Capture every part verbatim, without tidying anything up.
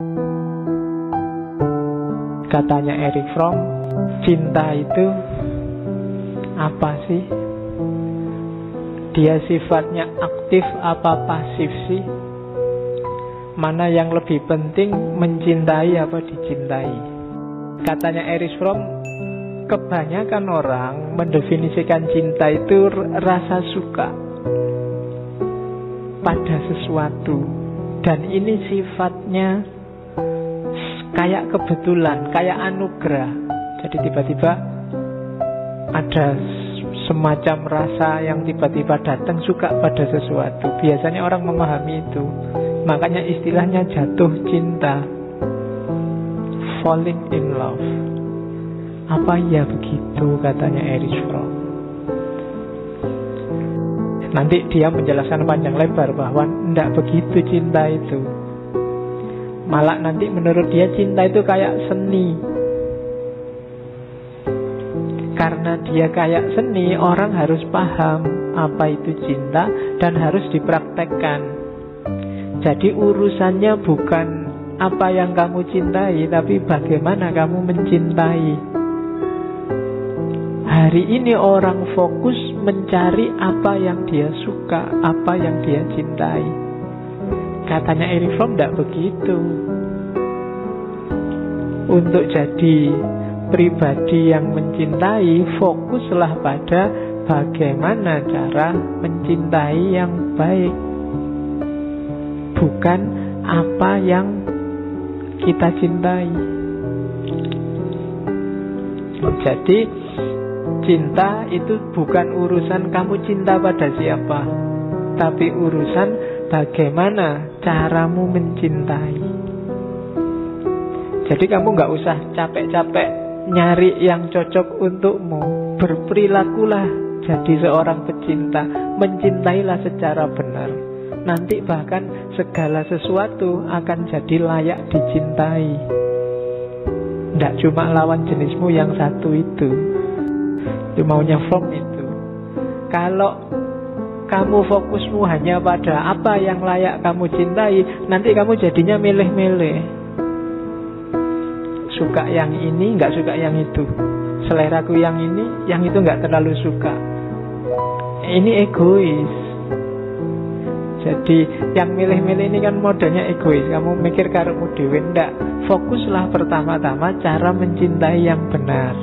Katanya Erich Fromm, cinta itu apa sih? Dia sifatnya aktif apa pasif sih? Mana yang lebih penting, mencintai apa dicintai? Katanya Erich Fromm, kebanyakan orang mendefinisikan cinta itu rasa suka pada sesuatu. Dan ini sifatnya kayak kebetulan, kayak anugerah. Jadi tiba-tiba ada semacam rasa yang tiba-tiba datang, suka pada sesuatu. Biasanya orang memahami itu. Makanya istilahnya jatuh cinta, falling in love. Apa ya begitu, katanya Erich Fromm. Nanti dia menjelaskan panjang lebar bahwa tidak begitu cinta itu. Malah nanti menurut dia cinta itu kayak seni. Karena dia kayak seni, orang harus paham apa itu cinta dan harus dipraktekkan. Jadi urusannya bukan apa yang kamu cintai, tapi bagaimana kamu mencintai. Hari ini orang fokus mencari apa yang dia suka, apa yang dia cintai. Katanya Erich Fromm tidak begitu. Untuk jadi pribadi yang mencintai, fokuslah pada bagaimana cara mencintai yang baik, bukan apa yang kita cintai. Jadi cinta itu bukan urusan kamu cinta pada siapa, tapi urusan bagaimana caramu mencintai. Jadi kamu gak usah capek-capek nyari yang cocok untukmu. Berperilakulah jadi seorang pecinta, mencintailah secara benar. Nanti bahkan segala sesuatu akan jadi layak dicintai. Tidak cuma lawan jenismu yang satu itu. Itu maunya Fromm itu. Kalau kamu fokusmu hanya pada apa yang layak kamu cintai, nanti kamu jadinya milih-milih. Suka yang ini, nggak suka yang itu. Seleraku yang ini, yang itu nggak terlalu suka. Ini egois. Jadi yang milih-milih ini kan modenya egois. Kamu mikir karepmu dhewe, ndak. Fokuslah pertama-tama cara mencintai yang benar.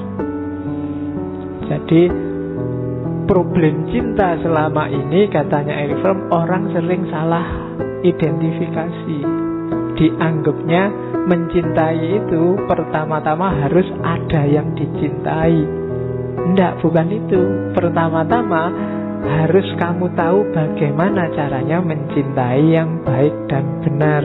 Jadi problem cinta selama ini, katanya Erich Fromm, orang sering salah identifikasi. Dianggapnya mencintai itu pertama-tama harus ada yang dicintai. Ndak, bukan itu. Pertama-tama harus kamu tahu bagaimana caranya mencintai yang baik dan benar.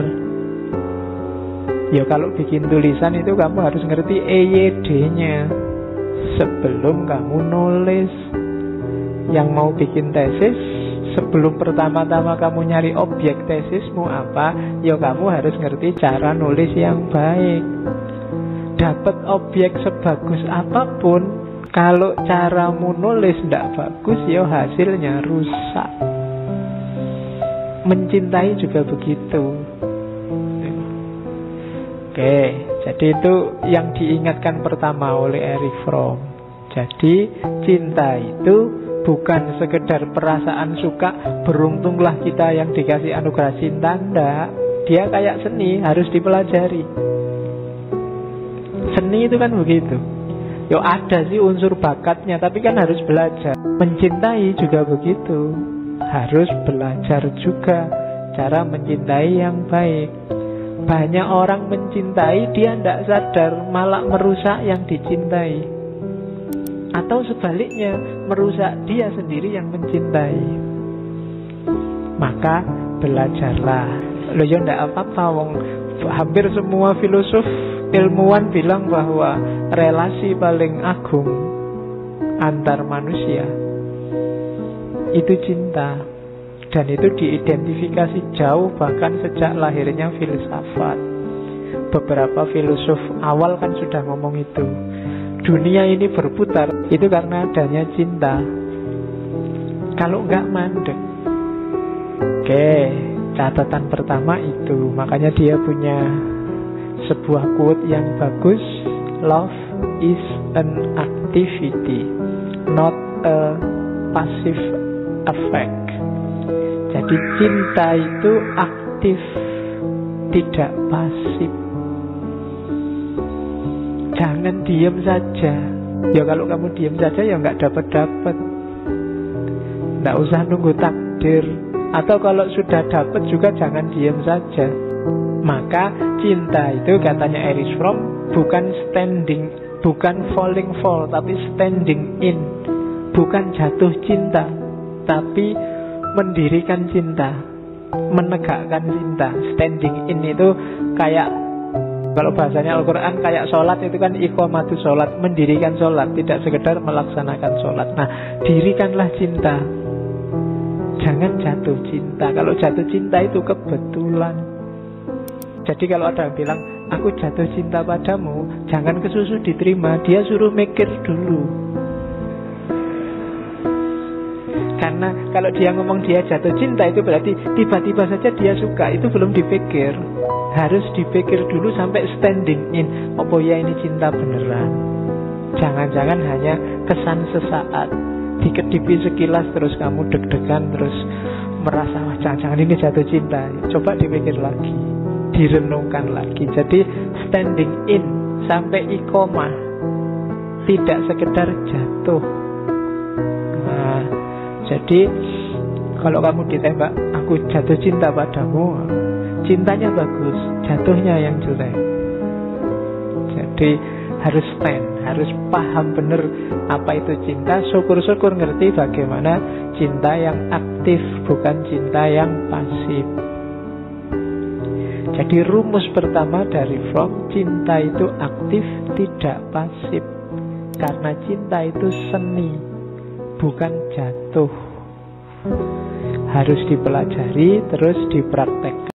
Ya kalau bikin tulisan itu kamu harus ngerti E Y D-nya sebelum kamu nulis. Yang mau bikin tesis, sebelum pertama-tama kamu nyari objek tesismu apa, ya kamu harus ngerti cara nulis yang baik. Dapat objek sebagus apapun, kalau caramu nulis tidak bagus, ya hasilnya rusak. Mencintai juga begitu. Oke, jadi itu yang diingatkan pertama oleh Erich Fromm. Jadi cinta itu bukan sekedar perasaan suka, beruntunglah kita yang dikasih anugerah cinta. Enggak. Dia kayak seni, harus dipelajari. Seni itu kan begitu. Yo ada sih unsur bakatnya, tapi kan harus belajar. Mencintai juga begitu, harus belajar juga cara mencintai yang baik. Banyak orang mencintai, dia tidak sadar, malah merusak yang dicintai. Atau sebaliknya, merusak dia sendiri yang mencintai. Maka belajarlah. Loh ya ndak apa-apa, wong hampir semua filosof, ilmuwan bilang bahwa relasi paling agung antar manusia itu cinta. Dan itu diidentifikasi jauh bahkan sejak lahirnya filsafat. Beberapa filosof awal kan sudah ngomong itu. Dunia ini berputar itu karena adanya cinta. Kalau enggak mandek. Oke, catatan pertama itu. Makanya dia punya sebuah quote yang bagus, love is an activity, not a passive effect. Jadi cinta itu aktif, tidak pasif. Jangan diam saja. Ya kalau kamu diam saja ya nggak dapat-dapat. Nggak usah nunggu takdir. Atau kalau sudah dapat juga jangan diam saja. Maka cinta itu katanya Erich Fromm bukan standing, bukan falling for, tapi standing in. Bukan jatuh cinta, tapi mendirikan cinta, menegakkan cinta. Standing in itu kayak, kalau bahasanya Al-Quran kayak sholat itu kan iqamatu sholat, mendirikan sholat, tidak sekedar melaksanakan sholat. Nah, dirikanlah cinta, jangan jatuh cinta. Kalau jatuh cinta itu kebetulan. Jadi kalau ada yang bilang aku jatuh cinta padamu, jangan kesusu diterima, dia suruh mikir dulu. Karena kalau dia ngomong dia jatuh cinta itu berarti tiba-tiba saja dia suka, itu belum dipikir. Harus dipikir dulu sampai standing in. Apa ya ini cinta beneran? Jangan-jangan hanya kesan sesaat, dikedipi sekilas terus kamu deg-degan, terus merasa wah jangan-jangan ini jatuh cinta. Coba dipikir lagi, direnungkan lagi. Jadi standing in sampai iqomah, tidak sekedar jatuh. Nah, jadi kalau kamu ditembak aku jatuh cinta padamu, cintanya bagus, jatuhnya yang jelek. Jadi harus stand, harus paham benar apa itu cinta. Syukur-syukur ngerti bagaimana cinta yang aktif, bukan cinta yang pasif. Jadi rumus pertama dari Fromm, cinta itu aktif, tidak pasif. Karena cinta itu seni, bukan jatuh. Harus dipelajari, terus dipraktekkan.